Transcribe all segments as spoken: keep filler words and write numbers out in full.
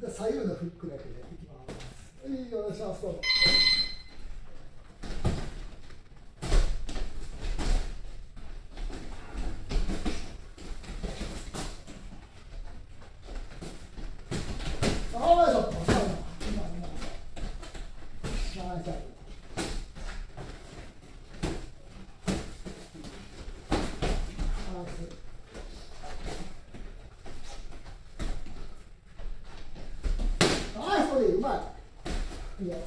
で左右のフックだけでいきます。はい、お願いします。どうぞ。ああ、ちょっと、今、今、ナイス。うまい。いや。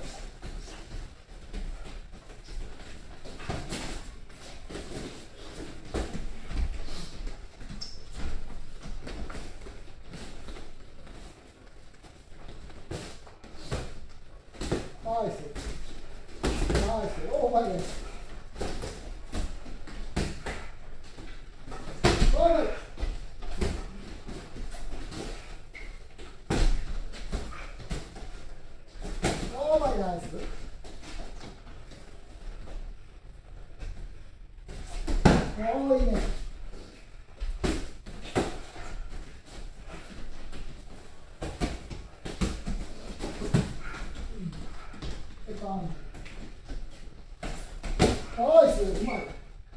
ナイス。ナイス。お、うまいです。お、うまい。お、うまい、ナイス。おー、いいね。ナイス、うまい。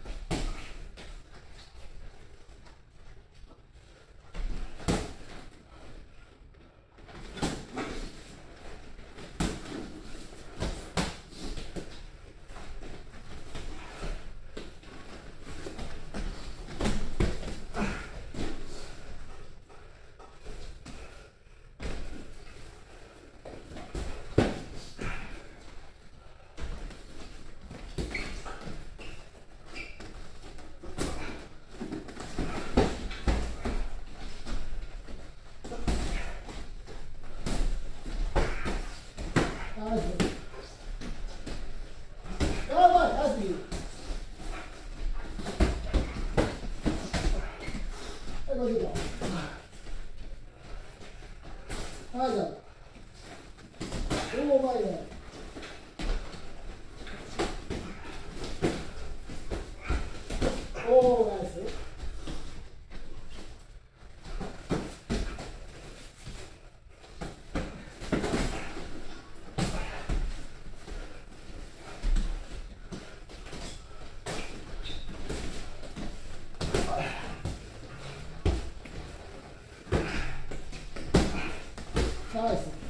はい、じゃあ。おお、うまいね。おお、ナイス。ナイス。